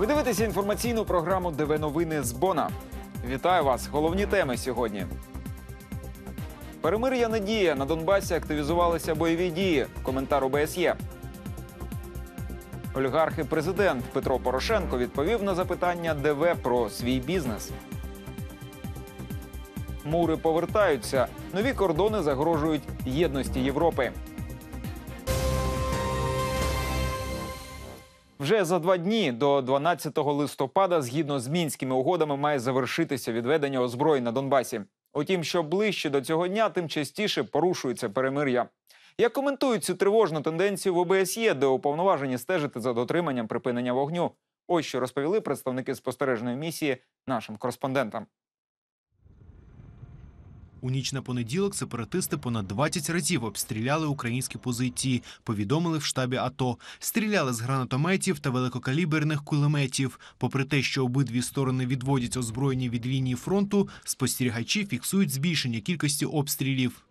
Ви дивитеся інформаційну програму ДВ Новини з Бона. Вітаю вас! Головні теми сьогодні. Перемир'я не діє. На Донбасі активізувалися бойові дії. Коментар ОБСЄ. Олігарх і президент Петро Порошенко відповів на запитання ДВ про свій бізнес. Мури повертаються. Нові кордони загрожують єдності Європи. Вже за 2 дні, до 12 листопада, згідно з Мінськими угодами, має завершитися відведення озброєнь на Донбасі. Утім, що ближче до цього дня, тим частіше порушується перемир'я. Як коментують цю тривожну тенденцію в ОБСЄ, де уповноважені стежити за дотриманням припинення вогню? Ось що розповіли представники спостережної місії нашим кореспондентам. У ніч на понеділок сепаратисти понад 20 разів обстріляли українські позиції, повідомили в штабі АТО. Стріляли з гранатометів та великокаліберних кулеметів. Попри те, що обидві сторони відводять озброєння від лінії фронту, спостерігачі фіксують збільшення кількості обстрілів.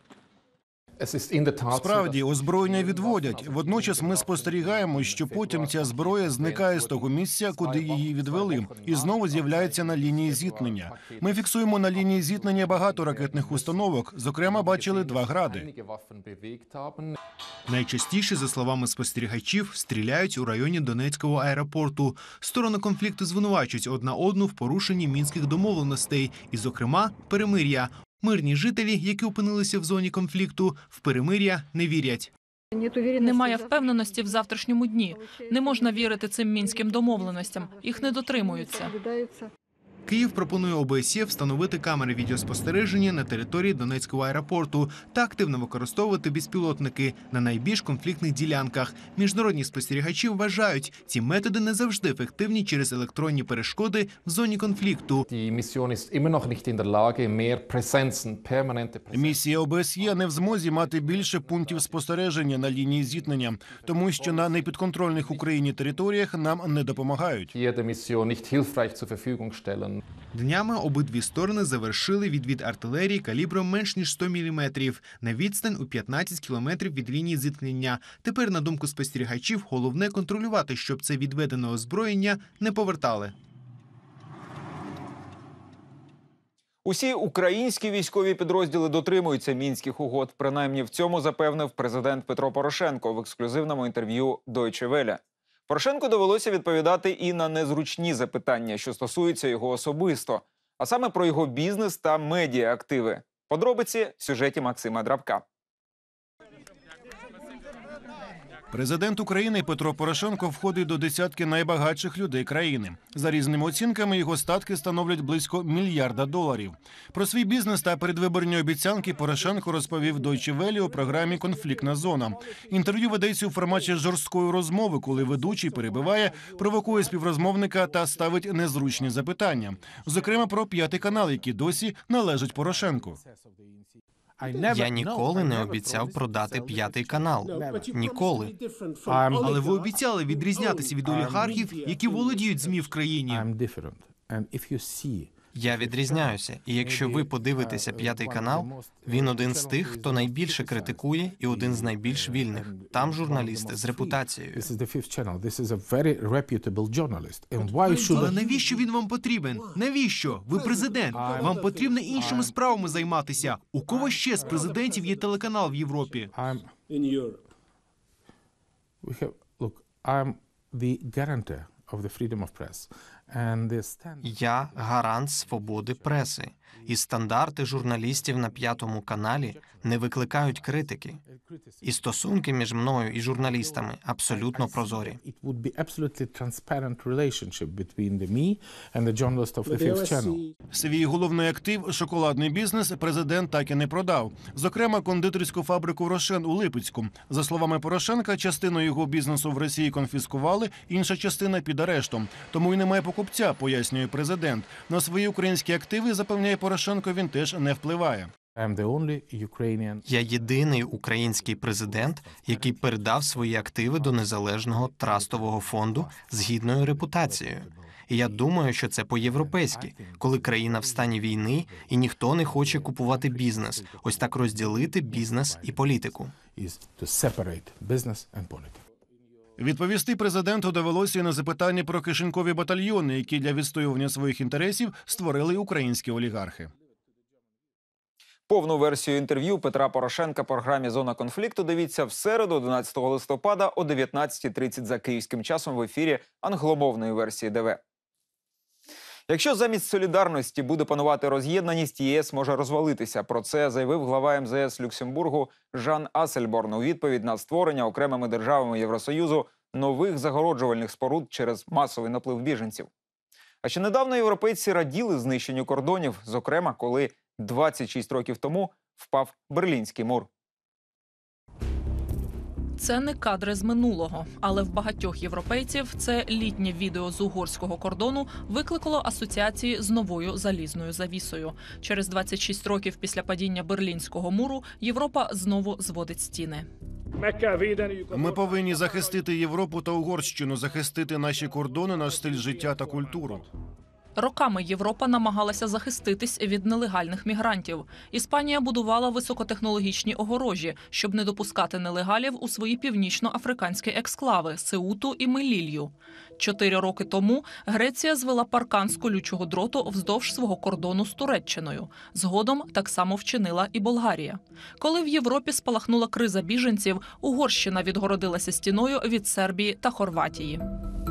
Справді, озброєння відводять. Водночас ми спостерігаємо, що потім ця зброя зникає з того місця, куди її відвели, і знову з'являється на лінії зіткнення. Ми фіксуємо на лінії зіткнення багато ракетних установок, зокрема, бачили 2 гради. Найчастіше, за словами спостерігачів, стріляють у районі Донецького аеропорту. Сторони конфлікту звинувачують одна одну в порушенні мінських домовленостей, і, зокрема, перемир'я. Мирні жителі, які опинилися в зоні конфлікту, в перемир'я не вірять. Немає впевненості в завтрашньому дні. Не можна вірити цим мінським домовленостям. Їх не дотримуються. Київ пропонує ОБСЄ встановити камери відеоспостереження на території Донецького аеропорту та активно використовувати безпілотники на найбільш конфліктних ділянках. Міжнародні спостерігачі вважають, ці методи не завжди ефективні через електронні перешкоди в зоні конфлікту. Місія ОБСЄ не в змозі мати більше пунктів спостереження на лінії зіткнення, тому що на непідконтрольних Україні територіях нам не допомагають. Днями обидві сторони завершили відвід артилерії калібром менш ніж 100 мм на відстань у 15 кілометрів від лінії зіткнення. Тепер, на думку спостерігачів, головне контролювати, щоб це відведене озброєння не повертали. Усі українські військові підрозділи дотримуються Мінських угод. Принаймні в цьому запевнив президент Петро Порошенко в ексклюзивному інтерв'ю Deutsche Welle. Порошенку довелося відповідати і на незручні запитання, що стосуються його особисто, а саме про його бізнес та медіа-активи. Подробиці в сюжеті Максима Драбка. Президент України Петро Порошенко входить до десятки найбагатших людей країни. За різними оцінками, його статки становлять близько $1 мільярда. Про свій бізнес та передвиборні обіцянки Порошенко розповів Deutsche Welle у програмі «Конфліктна зона». Інтерв'ю ведеться у форматі жорсткої розмови, коли ведучий перебиває, провокує співрозмовника та ставить незручні запитання. Зокрема, про «5 канал», який досі належить Порошенку. Я ніколи не обіцяв продати 5 канал. Ніколи. Але ви обіцяли відрізнятися від олігархів, які володіють ЗМІ в країні. Я відрізняюся. І якщо ви подивитеся 5 канал, він один з тих, хто найбільше критикує і один з найбільш вільних. Там журналісти з репутацією. Але навіщо він вам потрібен? Навіщо? Ви президент. Вам потрібно іншими справами займатися. У кого ще з президентів є телеканал в Європі? Я гарант свободи преси. І стандарти журналістів на 5 каналі не викликають критики. І стосунки між мною і журналістами абсолютно прозорі. Свій головний актив – шоколадний бізнес – президент так і не продав. Зокрема, кондитерську фабрику «Рошен» у Липецьку. За словами Порошенка, частину його бізнесу в Росії конфіскували, інша частина під арештом. Тому й немає покупця, пояснює президент. На свої українські активи, запевняє Порошенко, він теж не впливає. Я єдиний український президент, який передав свої активи до незалежного трастового фонду з гідною репутацією. І я думаю, що це по-європейськи, коли країна в стані війни і ніхто не хоче купувати бізнес. Ось так розділити бізнес і політику. Відповісти президенту довелося і на запитання про кишенькові батальйони, які для відстоювання своїх інтересів створили українські олігархи. Повну версію інтерв'ю Петра Порошенка програмі «Зона конфлікту» дивіться в середу, 11 листопада о 19:30 за київським часом в ефірі англомовної версії ДВ. Якщо замість солідарності буде панувати роз'єднаність, ЄС може розвалитися. Про це заявив глава МЗС Люксембургу Жан Ассельборн у відповідь на створення окремими державами Євросоюзу нових загороджувальних споруд через масовий наплив біженців. А ще недавно європейці раділи знищенню кордонів, зокрема, коли 26 років тому впав Берлінський мур. Це не кадри з минулого, але в багатьох європейців це літнє відео з угорського кордону викликало асоціації з новою залізною завісою. Через 26 років після падіння Берлінського муру Європа знову зводить стіни. Ми повинні захистити Європу та Угорщину, захистити наші кордони, наш стиль життя та культуру. Роками Європа намагалася захиститись від нелегальних мігрантів. Іспанія будувала високотехнологічні огорожі, щоб не допускати нелегалів у свої північноафриканські ексклави – Сеуту і Мелілью. 4 роки тому Греція звела паркан з колючого дроту вздовж свого кордону з Туреччиною. Згодом так само вчинила і Болгарія. Коли в Європі спалахнула криза біженців, Угорщина відгородилася стіною від Сербії та Хорватії.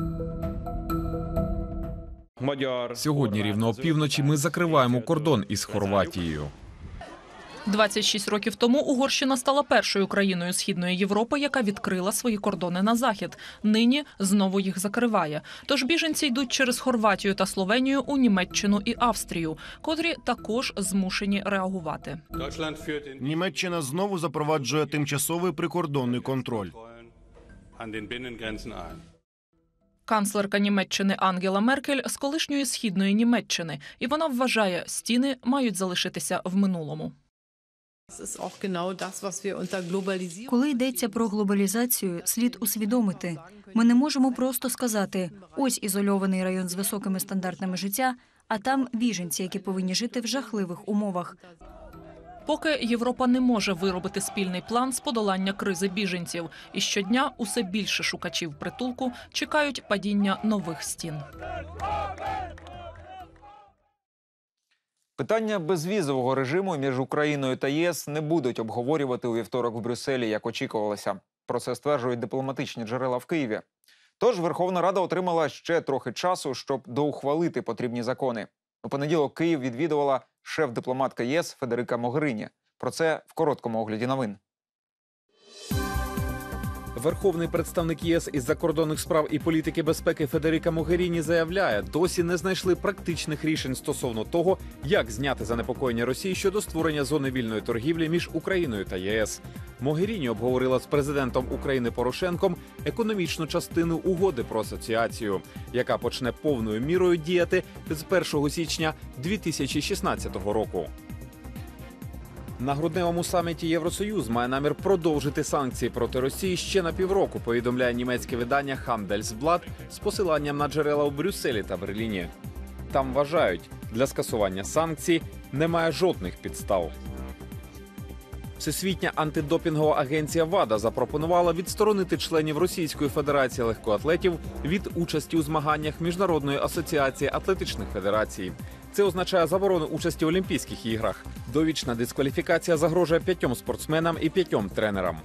Сьогодні рівно опівночі ми закриваємо кордон із Хорватією. 26 років тому Угорщина стала першою країною Східної Європи, яка відкрила свої кордони на захід. Нині знову їх закриває. Тож біженці йдуть через Хорватію та Словенію у Німеччину і Австрію, котрі також змушені реагувати. Німеччина знову запроваджує тимчасовий прикордонний контроль. Канцлерка Німеччини Ангела Меркель з колишньої Східної Німеччини. І вона вважає, стіни мають залишитися в минулому. Коли йдеться про глобалізацію, слід усвідомити. Ми не можемо просто сказати, ось ізольований район з високими стандартами життя, а там біженці, які повинні жити в жахливих умовах. Поки Європа не може виробити спільний план з подолання кризи біженців. І щодня усе більше шукачів притулку чекають падіння нових стін. Питання безвізового режиму між Україною та ЄС не будуть обговорювати у вівторок в Брюсселі, як очікувалося. Про це стверджують дипломатичні джерела в Києві. Тож Верховна Рада отримала ще трохи часу, щоб доухвалити потрібні закони. У понеділок Київ відвідувала шеф-дипломатка ЄС Федерика Могеріні. Про це в короткому огляді новин. Верховний представник ЄС із закордонних справ і політики безпеки Федерика Могеріні заявляє, досі не знайшли практичних рішень стосовно того, як зняти занепокоєння Росії щодо створення зони вільної торгівлі між Україною та єС. Могеріні обговорила з президентом України Порошенком економічну частину угоди про асоціацію, яка почне повною мірою діяти з 1 січня 2016 року. На грудневому саміті Євросоюз має намір продовжити санкції проти Росії ще на півроку, повідомляє німецьке видання Handelsblatt з посиланням на джерела у Брюсселі та Берліні. Там вважають, для скасування санкцій немає жодних підстав. Всесвітня антидопінгова агенція ВАДА запропонувала відсторонити членів Російської Федерації легкоатлетів від участі у змаганнях Міжнародної асоціації атлетичних федерацій. Це означає заборону участі в Олімпійських іграх. Довічна дискваліфікація загрожує 5 спортсменам і 5 тренерам.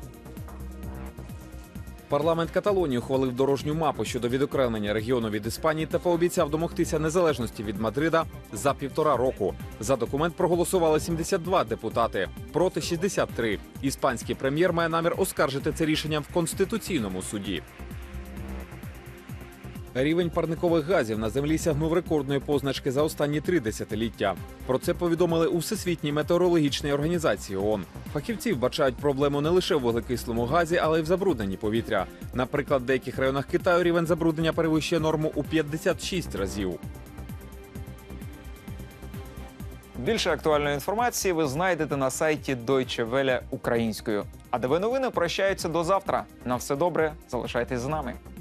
Парламент Каталонії ухвалив дорожню мапу щодо відокремлення регіону від Іспанії та пообіцяв домогтися незалежності від Мадрида за 1,5 року. За документ проголосували 72 депутати, проти 63. Іспанський прем'єр має намір оскаржити це рішення в Конституційному суді. Рівень парникових газів на землі сягнув рекордної позначки за останні 3 десятиліття. Про це повідомили у Всесвітній метеорологічній організації ООН. Фахівці вбачають проблему не лише в вуглекислому газі, але й в забрудненні повітря. Наприклад, в деяких районах Китаю рівень забруднення перевищує норму у 56 разів. Більше актуальної інформації ви знайдете на сайті Deutsche Welle українською. А ДВ Новини прощаються до завтра. На все добре, залишайтесь з нами.